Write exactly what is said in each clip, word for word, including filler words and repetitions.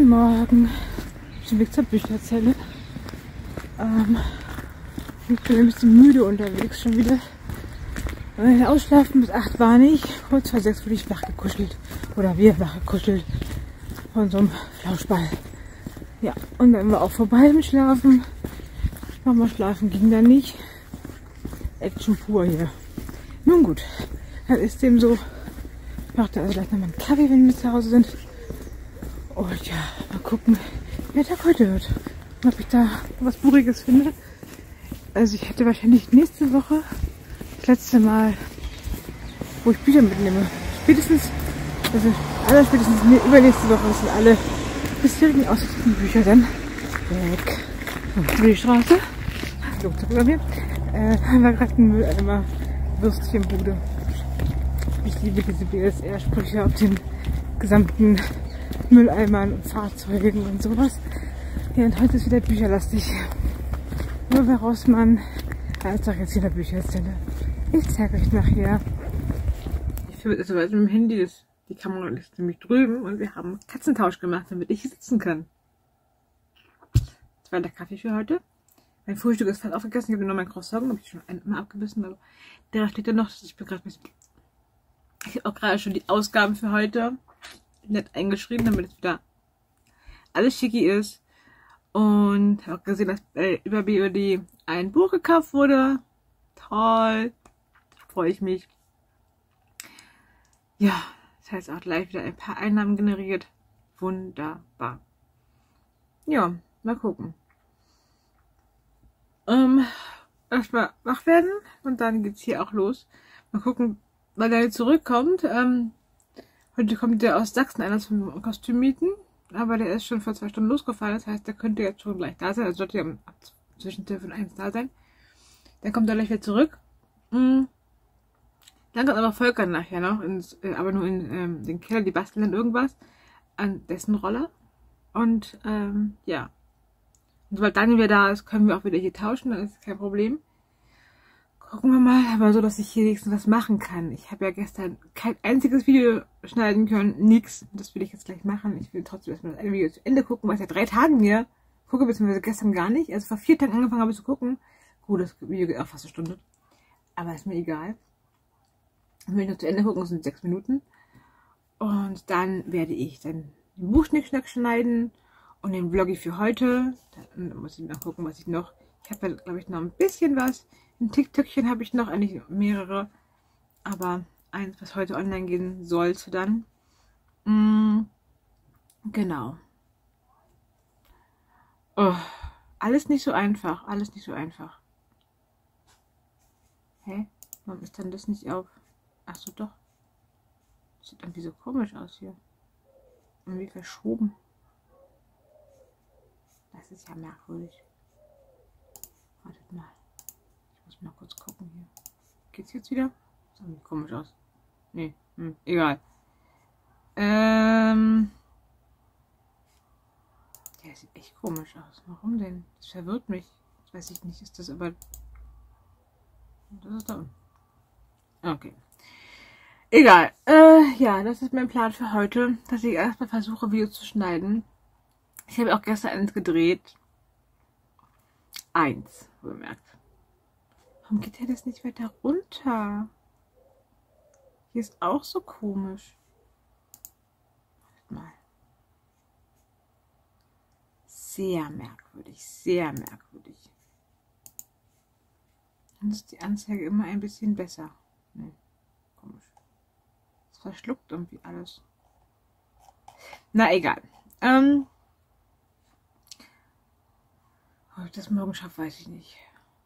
Morgen. Ich bin Weg zur Bücherzelle. Ähm, ich bin ein bisschen müde unterwegs schon wieder. Weil Ausschlafen bis acht war nicht. Kurz vor sechs wurde ich wachgekuschelt. Oder wir wachgekuschelt. Von so einem Flauschball. Ja, und dann war auch vorbei mit Schlafen. Nochmal schlafen ging dann nicht. Action pur hier. Nun gut, dann ist dem so. Ich mache da also gleich nochmal einen Kaffee, wenn wir zu Hause sind. Und ja, mal gucken, wie der Tag heute wird. Und ob ich da was Buriges finde. Also ich hätte wahrscheinlich nächste Woche das letzte Mal, wo ich Bücher mitnehme. Spätestens, also aller spätestens übernächste Woche sind alle bisherigen ausgesuchten Bücher dann weg. Über die Straße. Hallo, zurück bei mir. Äh, haben wir gerade einen Mülleimer Würstchenbude. Ich liebe diese B S R-Sprüche auf den gesamten Mülleimern und Fahrzeugen und sowas. Ja, und heute ist wieder bücherlastig. Nur wer Rossmann, da ist doch jetzt wieder Bücherzelle. Ich zeige euch nachher. Ich filme jetzt mit dem Handy, das, die Kamera ist nämlich drüben und wir haben Katzentausch gemacht, damit ich hier sitzen kann. Das war der Kaffee für heute. Mein Frühstück ist fast aufgegessen. Ich habe nur mein Croissant, habe ich schon einmal abgebissen, aber der steht ja noch. Ich bin gerade ein bisschen. Ich habe auch gerade schon die Ausgaben für heute nett eingeschrieben, damit es wieder alles schicki ist. Und habe auch gesehen, dass bei über B O D ein Buch gekauft wurde. Toll. Freue ich mich. Ja, das heißt auch gleich wieder ein paar Einnahmen generiert. Wunderbar. Ja, mal gucken. Ähm, erstmal wach werden und dann geht's hier auch los. Mal gucken, weil er zurückkommt. Ähm, heute kommt der aus Sachsen einer zum Kostüm mieten, aber der ist schon vor zwei Stunden losgefahren. Das heißt, der könnte jetzt schon gleich da sein. Also sollte ja zwischen zwölf und eins da sein. Dann kommt er gleich wieder zurück. Mhm. Dann kommt aber Volker nachher noch, ins, äh, aber nur in ähm, den Keller. Die basteln dann irgendwas an dessen Roller. Und ähm, ja. Und sobald Daniel wieder da ist, können wir auch wieder hier tauschen, dann ist es kein Problem. Gucken wir mal, aber so, dass ich hier wenigstens was machen kann. Ich habe ja gestern kein einziges Video schneiden können, nix. Das will ich jetzt gleich machen. Ich will trotzdem erstmal das eine Video zu Ende gucken, weil ich seit drei Tagen hier gucke, beziehungsweise gestern gar nicht. Also vor vier Tagen angefangen habe ich zu gucken. Gut, das Video geht auch fast eine Stunde. Aber ist mir egal. Ich will nur zu Ende gucken, das sind sechs Minuten. Und dann werde ich dann den Buchschnickschnack schneiden. Und den Vloggy für heute, dann muss ich mal gucken, was ich noch, ich habe ja, glaube ich, noch ein bisschen was. Ein TikTokchen habe ich noch, eigentlich mehrere, aber eins, was heute online gehen sollte dann. Mm, genau. Oh, alles nicht so einfach, alles nicht so einfach. Hä? Warum ist denn das nicht auf? Achso, doch. Das sieht irgendwie so komisch aus hier. Irgendwie verschoben. Das ist ja merkwürdig. Wartet mal. Ich muss mal kurz gucken hier. Geht's jetzt wieder? Das sieht komisch aus. Nee, hm, egal. Ähm. Der sieht echt komisch aus. Warum denn? Das verwirrt mich. Das weiß ich nicht. Ist das aber. Das ist da unten. Okay. Egal. Äh, ja, das ist mein Plan für heute. Dass ich erstmal versuche, Videos zu schneiden. Ich habe auch gestern eins gedreht. Eins, bemerkt. Warum geht der das nicht weiter runter? Hier ist auch so komisch. Wartet mal. Sehr merkwürdig, sehr merkwürdig. Dann ist die Anzeige immer ein bisschen besser. Nee, komisch. Es verschluckt irgendwie alles. Na egal. Ähm. Ob ich das morgen schaffe, weiß ich nicht.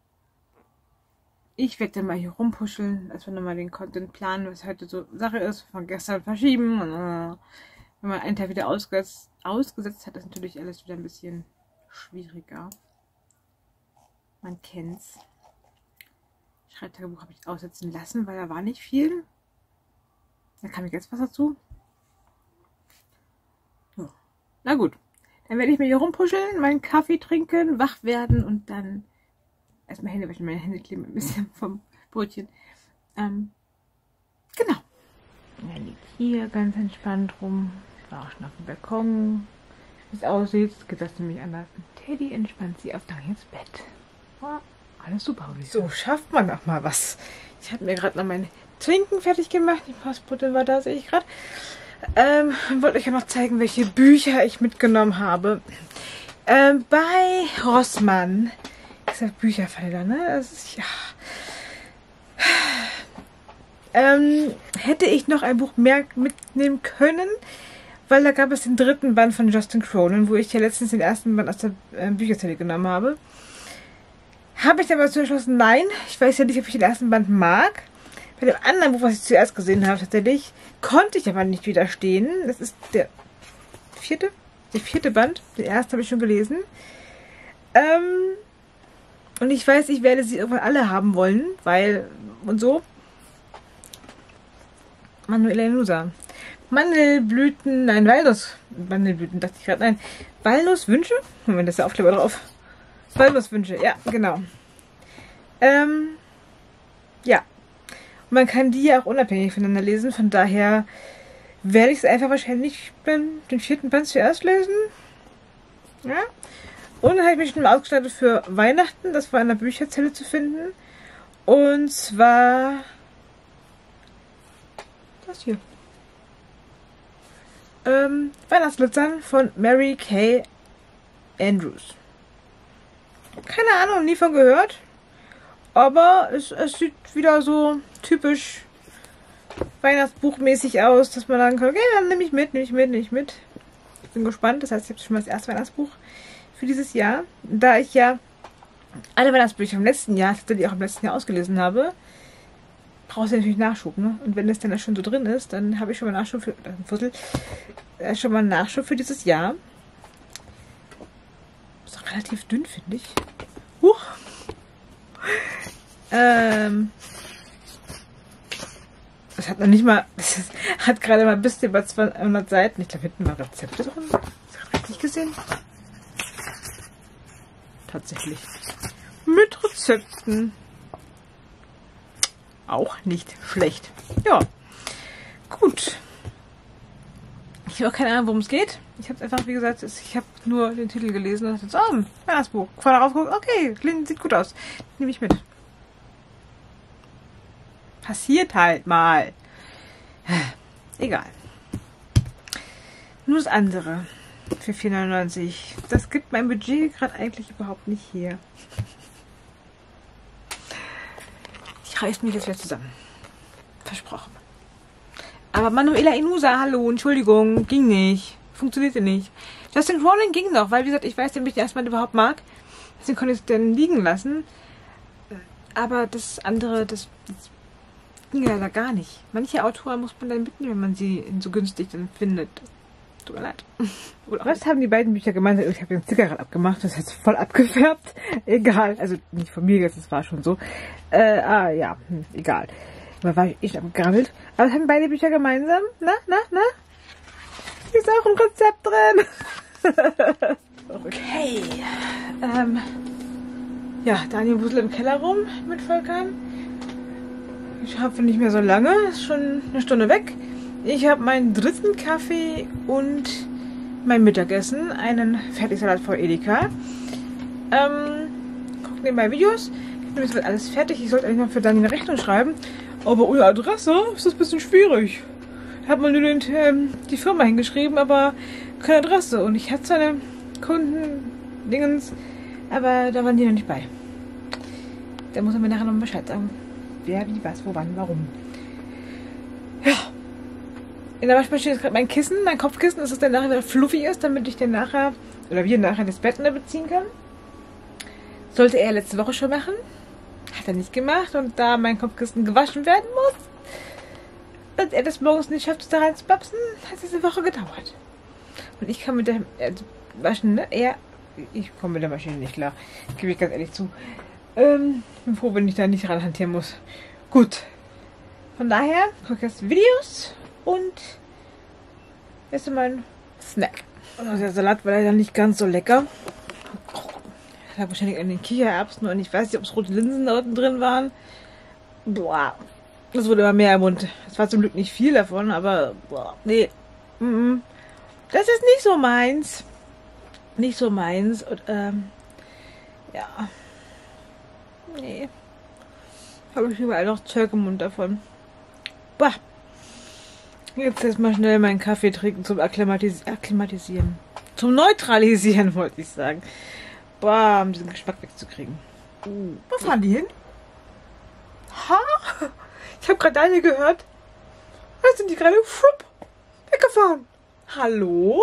Ich werde dann mal hier rumpuscheln, als wir nochmal den Content planen, was heute so Sache ist, von gestern verschieben. Und, äh, wenn man einen Tag wieder ausgesetzt, ausgesetzt hat, ist natürlich alles wieder ein bisschen schwieriger. Man kennt's. Schreibtagebuch habe ich aussetzen lassen, weil da war nicht viel. Da kam ich jetzt was dazu. So. Na gut. Dann werde ich mir hier rumpuscheln, meinen Kaffee trinken, wach werden und dann erstmal Hände waschen. Meine Hände kleben ein bisschen vom Brötchen. Ähm, genau. Er liegt hier ganz entspannt rum. Ich war auch schon auf dem Balkon. wie es aussieht, geht das nämlich anders. Teddy entspannt sie auf Daniels Bett. Ja, alles super. So schafft man auch mal was. Ich habe mir gerade noch mein Trinken fertig gemacht. Die Postbotin war da, sehe ich gerade. Ähm, wollte euch ja noch zeigen, welche Bücher ich mitgenommen habe. Ähm, bei Rossmann. Ich sag Bücherfelder, ne? Das ist ja. Ähm, hätte ich noch ein Buch mehr mitnehmen können, weil da gab es den dritten Band von Justin Cronin, wo ich ja letztens den ersten Band aus der äh, Bücherzelle genommen habe. Habe ich aber dazu entschlossen, nein, ich weiß ja nicht, ob ich den ersten Band mag. Bei dem anderen Buch, was ich zuerst gesehen habe, tatsächlich, konnte ich aber nicht widerstehen. Das ist der vierte, der vierte Band. Den ersten habe ich schon gelesen. Ähm, und ich weiß, ich werde sie irgendwann alle haben wollen, weil, und so. Manuela Inusa. Mandelblüten, nein, Walnuss. Mandelblüten, dachte ich gerade, nein. Walnusswünsche? Moment, das ist der Aufkleber drauf. Walnusswünsche, ja, genau. Ähm, ja. Und man kann die ja auch unabhängig voneinander lesen, von daher werde ich es einfach wahrscheinlich den vierten Band zuerst lesen. Ja. Und dann habe ich mich schon mal ausgestattet für Weihnachten. Das war in der Bücherzelle zu finden. Und zwar das hier. Ähm, Weihnachtsglitzern von Mary Kay Andrews. Keine Ahnung, nie von gehört. Aber es, es sieht wieder so typisch Weihnachtsbuchmäßig aus, dass man sagen kann, okay, dann nehme ich mit, nehme ich mit, nehme ich mit. Ich bin gespannt. Das heißt, ich habe schon mal das erste Weihnachtsbuch für dieses Jahr. Da ich ja alle Weihnachtsbücher im letzten Jahr, die auch im letzten Jahr ausgelesen habe, brauchst du natürlich Nachschub, ne? Und wenn das dann schon so drin ist, dann habe ich schon mal Nachschub für, äh, Fussel, äh, schon mal einen Nachschub für dieses Jahr. Ist doch relativ dünn, finde ich. Huch. Ähm. Das hat noch nicht mal, das ist, hat gerade mal bis über zweihundert Seiten. Ich glaube, hinten war Rezepte drin. Hast du richtig gesehen? Tatsächlich. Mit Rezepten. Auch nicht schlecht. Ja, gut. Ich habe auch keine Ahnung, worum es geht. Ich habe einfach, wie gesagt, ich habe nur den Titel gelesen und dachte, oh, Weihnachtsbuch. Vorne rausgucken, okay, klingt, sieht gut aus. Nehme ich mit. Passiert halt mal. Egal. Nur das andere. Für vier neunundneunzig. Das gibt mein Budget gerade eigentlich überhaupt nicht her. Ich reiß mich jetzt wieder zusammen. Versprochen. Aber Manuela Inusa, hallo, Entschuldigung, ging nicht. Funktionierte nicht. Justin Cronin ging noch, weil, wie gesagt, ich weiß, den ich erstmal überhaupt mag. Deswegen konnte ich es dann liegen lassen. Aber das andere, das, das ging ja da gar nicht. Manche Autoren muss man dann mitnehmen, wenn man sie so günstig dann findet. Tut mir leid. Oder was haben die beiden Bücher gemeinsam? Ich habe den Sticker gerade abgemacht, das ist voll abgefärbt. Egal, also nicht von mir jetzt, das war schon so. Äh, ah, ja, hm, egal. Da war ich echt abgegrabbelt. Aber es haben beide Bücher gemeinsam. Na, na, na? Hier ist auch ein Konzept drin. Okay. Ähm, ja, Daniel wuselt im Keller rum mit Volkan. Ich habe nicht mehr so lange, ist schon eine Stunde weg. Ich habe meinen dritten Kaffee und mein Mittagessen, einen Fertigsalat vor Edeka. Ähm, guckt nebenbei Videos. Jetzt wird alles fertig. Ich sollte eigentlich noch für Daniel eine Rechnung schreiben. Aber ohne Adresse ist das ein bisschen schwierig. Ich habe mal nur den, ähm, die Firma hingeschrieben, aber keine Adresse. Und ich hatte zwar eine Kunden-Dingens, aber da waren die noch nicht bei. Da muss er mir nachher noch Bescheid sagen. Wer, wie, was, wo, wann, warum. Ja. In der Waschmaschine ist gerade mein Kissen, mein Kopfkissen, dass es dann nachher wieder fluffy ist, damit ich dann nachher, oder wir nachher das Bett beziehen können. Sollte er letzte Woche schon machen. Hat er nicht gemacht. Und da mein Kopfkissen gewaschen werden muss und er das morgens nicht schafft, es da reinzubapsen, hat es eine Woche gedauert. Und ich kann mit der äh, Waschen, ne? Er, ich komme mit der Maschine nicht klar. Gebe ich ganz ehrlich zu. Ähm, bin froh, wenn ich da nicht ranhantieren muss. Gut. Von daher gucke ich jetzt Videos und esse meinen Snack. Und der Salat war leider nicht ganz so lecker. Ich habe wahrscheinlich an den Kichererbsen und ich weiß nicht, ob es rote Linsen da unten drin waren. Boah. Das wurde immer mehr im Mund. Es war zum Glück nicht viel davon, aber boah, nee. Mm -mm. Das ist nicht so meins. nicht so meins. Und, ähm, ja. Nee. Habe ich überall noch Zeug im Mund davon. Bah. Jetzt erstmal schnell meinen Kaffee trinken zum Akklimatis Akklimatisieren. Zum Neutralisieren, wollte ich sagen. Bah, um diesen Geschmack wegzukriegen. Uh. Wo fahren die hin? Ha? Ich habe gerade eine gehört. Da sind die gerade schwupp, weggefahren. Hallo?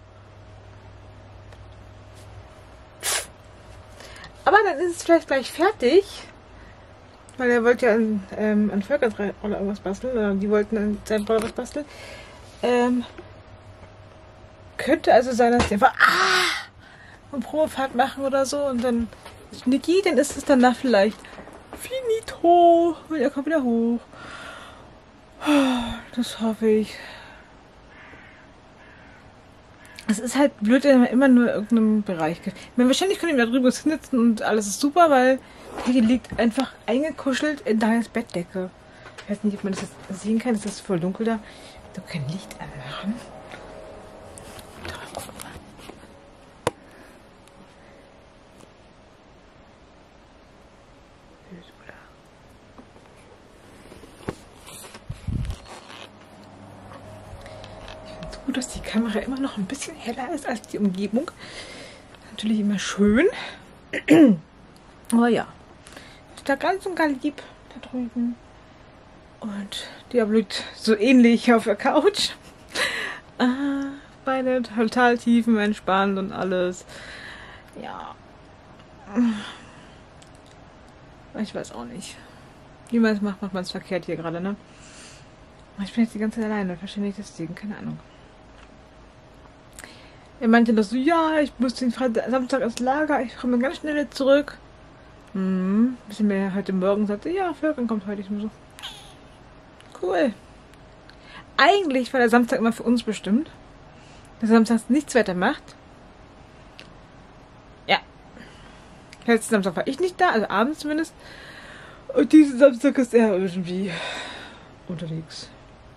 Aber dann ist es vielleicht gleich fertig. Weil er wollte ja an, ähm, an Völkers oder irgendwas basteln. Oder die wollten an seinem Bruder was basteln. Ähm, könnte also sein, dass die einfach ah, eine Probefahrt machen oder so. Und dann Niki, dann ist es danach vielleicht finito. Und er kommt wieder hoch. Das hoffe ich. Es ist halt blöd, wenn man immer nur in irgendeinem Bereich geht. Ich meine, wahrscheinlich können wir da drüber sitzen und alles ist super, weil Peggy liegt einfach eingekuschelt in Daniels Bettdecke. Ich weiß nicht, ob man das jetzt sehen kann. Es ist voll dunkel da. Ich kann kein Licht anmachen. Da, guck mal. Gut, dass die Kamera immer noch ein bisschen heller ist als die Umgebung. Natürlich immer schön. Aber ja. Ist da ganz und gar lieb da drüben. Und Diablo liegt so ähnlich auf der Couch. Ah, beide total tiefen entspannt und alles. Ja. Ich weiß auch nicht. Wie man es macht, macht man es verkehrt hier gerade, ne? Ich bin jetzt die ganze Zeit alleine. Wahrscheinlich deswegen, keine Ahnung. Er meinte das so, ja, ich muss den Freitag, Samstag ins Lager, ich komme ganz schnell zurück. Hm, bis er mir heute Morgen sagte, ja, Völkern kommt heute. Ich nur so, cool. Eigentlich war der Samstag immer für uns bestimmt, dass er samstags nichts weiter macht. Ja. Letzten Samstag war ich nicht da, also abends zumindest. Und diesen Samstag ist er irgendwie unterwegs.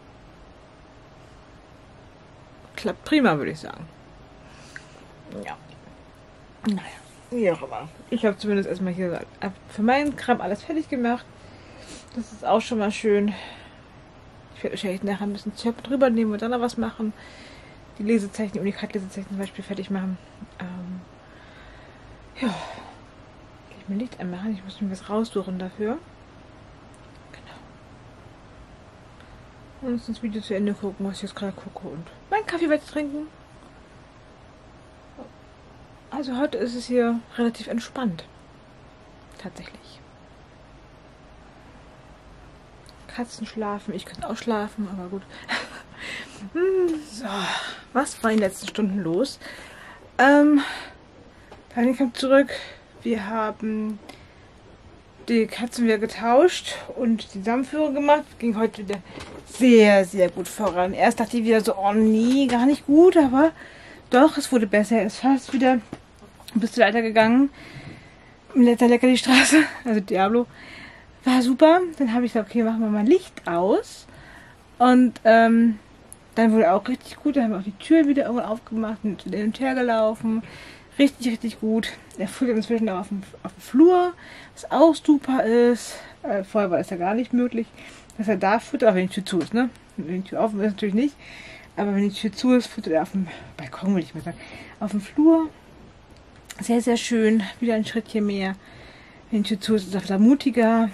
Klappt prima, würde ich sagen. Ja. Naja, wie auch immer. Ich habe zumindest erstmal hier für meinen Kram alles fertig gemacht. Das ist auch schon mal schön. Ich werde wahrscheinlich nachher ein bisschen Zeug drüber nehmen und dann noch was machen. Die Lesezeichen, die Unikat-Lesezeichen zum Beispiel fertig machen. Ähm, ja. Kann ich mir Licht anmachen? Ich muss mir was raussuchen dafür. Genau. Und das Video zu Ende gucken, was ich jetzt gerade gucke. Und meinen Kaffee werde trinken. Also heute ist es hier relativ entspannt. Tatsächlich. Katzen schlafen, ich könnte auch schlafen, aber gut. So, was war in den letzten Stunden los? Ähm, Daniel kommt zurück. Wir haben die Katzen wieder getauscht und die Samenführung gemacht. Ging heute wieder sehr, sehr gut voran. Erst dachte ich wieder so, oh nee, gar nicht gut, aber doch, es wurde besser. Es ist fast wieder ein bisschen weitergegangen. Letzter Lecker die Straße, also Diablo. War super. Dann habe ich gesagt, okay, machen wir mal Licht aus. Und ähm, dann wurde auch richtig gut. Dann haben wir auch die Tür wieder irgendwann aufgemacht und hin und her gelaufen. Richtig, richtig gut. Er fühlt inzwischen auch auf dem, auf dem Flur, was auch super ist. Äh, vorher war das ja gar nicht möglich, dass er da füttert, auch wenn die Tür zu ist, ne? Wenn die Tür offen ist, natürlich nicht. Aber wenn die Tür zu ist, füttert er auf dem Balkon, würde ich mal sagen. Auf dem Flur. Sehr, sehr schön. Wieder ein Schrittchen mehr. Wenn die Tür zu ist, ist er wieder mutiger.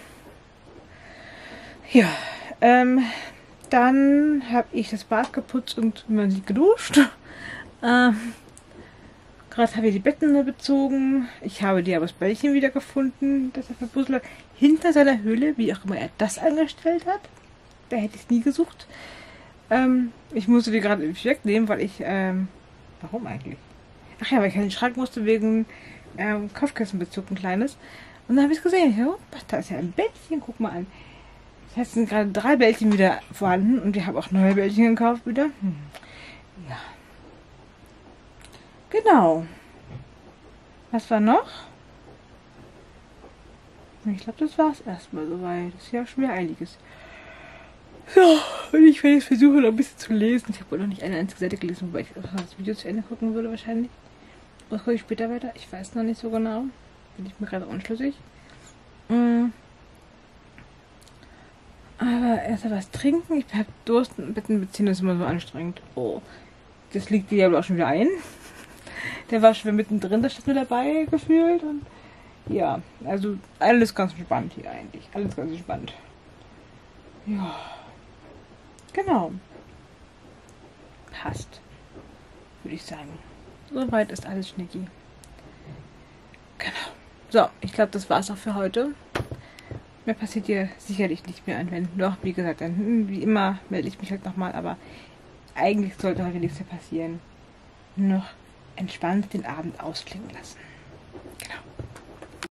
Ja, ähm, dann habe ich das Bad geputzt und man sieht geduscht. Ähm, Gerade habe ich die Betten bezogen. Ich habe Diablos Bällchen wieder gefunden, das er verpuzzelt hat. Hinter seiner Höhle, wie auch immer er das angestellt hat. Da hätte ich es nie gesucht. Ähm, ich musste die gerade wegnehmen, weil ich, ähm, warum eigentlich? Ach ja, weil ich in den Schrank musste wegen ähm, Kopfkissenbezug, ein kleines. Und dann habe ich es gesehen. Ja, da ist ja ein Bällchen, guck mal an. Jetzt sind gerade drei Bällchen wieder vorhanden und wir haben auch neue Bällchen gekauft wieder. Hm. Ja. Genau. Was war noch? Ich glaube, das war es erstmal soweit. Das ist ja schon wieder einiges. Ja, und ich werde jetzt versuchen, noch ein bisschen zu lesen. Ich habe wohl noch nicht eine einzige Seite gelesen, wobei ich das Video zu Ende gucken würde wahrscheinlich. Was koche ich später weiter? Ich weiß noch nicht so genau. Bin ich mir gerade unschlüssig. Mm. Aber erst was trinken. Ich habe Durst. Betten beziehen ist immer so anstrengend. Oh. Das liegt dir ja auch schon wieder ein. Der war schon mittendrin, da steht nur dabei gefühlt. Und ja, also alles ganz entspannt hier eigentlich. Alles ganz entspannt. Ja. Genau. Passt. Würde ich sagen. Soweit ist alles schnicki. Genau. So, ich glaube, das war's auch für heute. Mehr passiert hier sicherlich nicht mehr anwenden. Doch, wie gesagt, dann, wie immer melde ich mich halt nochmal, aber eigentlich sollte heute nichts mehr passieren. Nur noch entspannt den Abend ausklingen lassen. Genau.